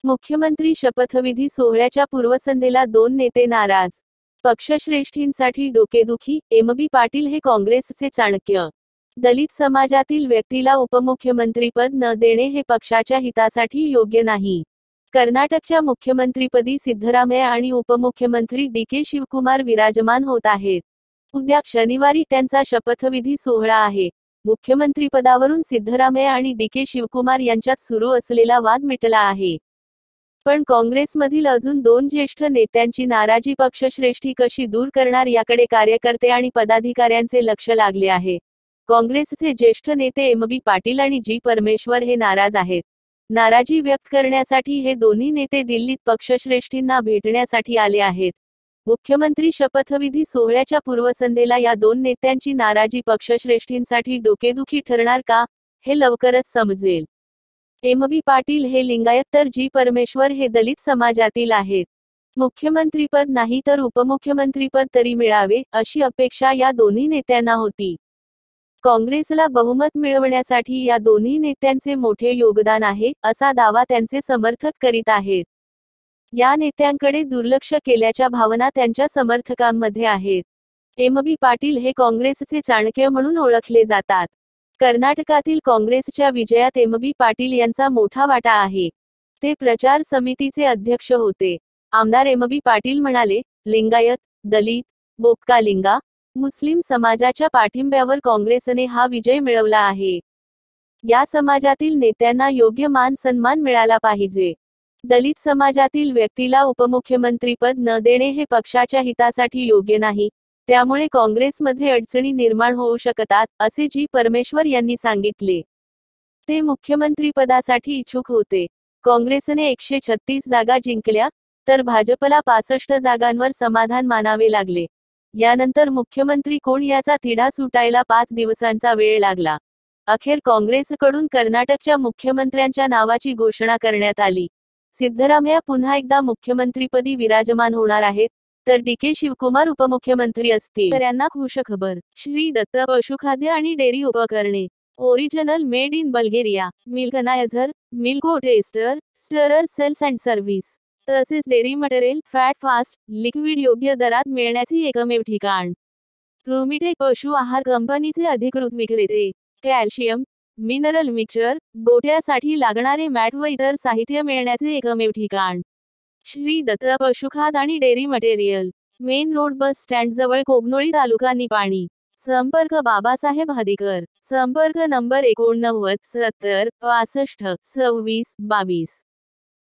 मुख्यमंत्री शपथविधी सोहळ्याच्या पूर्वसंध्येला दोन नेते नाराज. पक्षश्रेष्ठींसाठी डोकेदुखी, एम.बी. पाटील हे काँग्रेसचे चाणक्य. दलित समाजातील व्यक्तीला उपमुख्यमंत्रीपद न देणे हे पक्षाच्या हितासाठी योग्य नाही. कर्नाटकच्या मुख्यमंत्रीपदी सिद्धरामय्या आणि उपमुख्यमंत्री डी.के. शिवकुमार विराजमान होत आहेत. उद्या शनिवारी त्यांचा शपथविधी सोहळा आहे. मुख्यमंत्रीपदावरून सिद्धरामय्या आणि डी.के. शिवकुमार यांच्यात सुरू असलेला वाद मिटला आहे. पण काँग्रेसमधील अजून दोन ज्येष्ठ नेत्यांची नाराजी पक्षश्रेष्ठी कशी दूर करणार याकडे कार्यकर्ते आणि पदाधिकाऱ्यांचे लक्ष लागले आहे. काँग्रेसचे ज्येष्ठ नेते एम.बी. पाटील आणि जी. परमेश्वर हे नाराज आहेत. नाराजी व्यक्त करण्यासाठी हे दोन्ही नेते दिल्लीत पक्षश्रेष्ठींना भेटण्यासाठी आले आहेत. मुख्यमंत्री शपथविधी सोहळ्याच्या पूर्वसंध्येला या दोन नेत्यांची नाराजी पक्षश्रेष्ठींसाठी डोकेदुखी ठरणार का, हे लवकरच समजेल. एम.बी. पाटील हे लिंगायत तर जी. परमेश्वर हे दलित समाजातील आहेत. मुख्यमंत्रीपद नाही तर उपमुख्यमंत्रीपद तरी मिळावे, अशी अपेक्षा या दोन्ही नेत्यांना होती. काँग्रेसला बहुमत मिळवण्यासाठी या दोन्ही नेत्यांचे मोठे योगदान आहे, असा दावा त्यांचे समर्थक करीत आहेत. या नेत्यांकडे दुर्लक्ष केल्याच्या भावना त्यांच्या समर्थकांमध्ये आहेत. एम.बी. पाटील हे काँग्रेसचे चाणक्य म्हणून ओळखले जातात. कर्नाटकातील काँग्रेसच्या विजयात एम.बी. पाटील यांचा मोठा वाटा आहे. ते प्रचार समितीचे अध्यक्ष होते. आमदार एम.बी. पाटील म्हणाले, लिंगायत, दलित, बोक्कालिंगा, मुस्लिम समाजाच्या पाठिंब्यावर काँग्रेसने हा विजय मिळवला आहे. या समाजातील नेत्यांना योग्य मान सन्मान मिळाला पाहिजे. दलित समाजातील व्यक्तीला उपमुख्यमंत्रीपद न देणे हे पक्षाच्या हितासाठी योग्य नाही. त्यामुळे काँग्रेसमध्ये अडचणी निर्माण होऊ शकतात, असे जी. परमेश्वर यांनी सांगितले. ते मुख्यमंत्रीपदासाठी इच्छुक होते. काँग्रेसने 136 जागा जिंकल्या, तर भाजपला 65 जागांवर समाधान मानावे लागले. यानंतर मुख्यमंत्री कोण याचा तिढा सुटायला 5 दिवसांचा वेळ लागला. अखेर काँग्रेसकडून कर्नाटकच्या मुख्यमंत्र्यांच्या नावाची घोषणा करण्यात आली. सिद्धरामय्या पुन्हा एकदा मुख्यमंत्रीपदी विराजमान होणार आहेत, तर डी.के. शिवकुमार उपमुख्यमंत्री असतील. शेतकऱ्यांना खुशखबर. श्री दत्त पशुखाद्य आणि डेअरी उपकरणे. Original made in Bulgaria. Milkanizer, milko tester, stirrer sales and service. तसेच dairy material, fat fast, liquid योग्य दरात मिळण्याची एकमेव ठिकाण. रुमिटेक पशु आहार कंपनीचे अधिकृत विक्रेते. कॅल्शियम, मिनरल मिक्सचर, गोट्यासाठी लागणारे मॅट व इतर साहित्य मिळण्याचे एकमेव ठिकाण. श्री दत्त पशुखाद आणि dairy material. Main road bus stand जवळ कोगनोळी तालुका निपाणी. संपर्क बाबासाहेब हदीकर. संपर्क नंबर 89 70 65 26 22.